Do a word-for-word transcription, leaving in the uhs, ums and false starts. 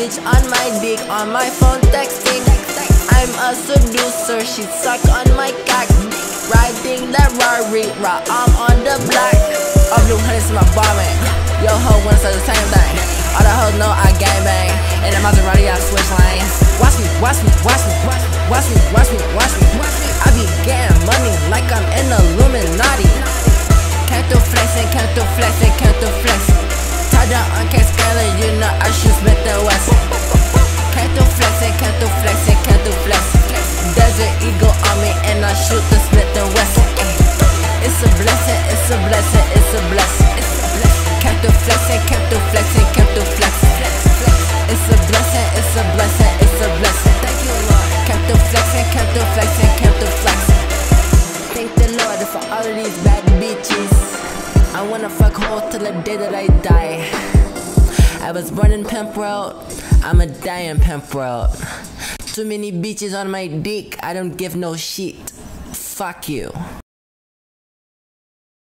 bitch on my dick, on my phone texting. I'm a seducer, she suck on my cock. Riding that Rari, right, I'm on the block. All blue honey's my bombing. Yo ho wanna say the same thing. All the hoes know I gangbang. And the Maserati I switch lanes. Watch me, watch me, watch me, watch me, watch me, watch me. I be getting money like I'm in the Illuminati. Can't do flexing, can't do flexing, can't do flexing. Touchdown on Cascala, you know I shoot Smith and Wesson. Can't do flexing, can't do flexing, can't do flexing. There's an eagle on me and I shoot the Smith and Wesson. It's a blessing, it's a blessing, it's a blessing. Can't do flexing, can't do flexing, can't do flexing. It's a blessing, it's a blessing, it's a blessing. Thank you, Lord. Can't do flexing, can't do flexing, can't do flexing. Thank the Lord for all of these bad bitches. I wanna fuck hoes till the day that I die. I was born in Pimp World, I'ma die in Pimp World. Too many bitches on my dick, I don't give no shit. Fuck you.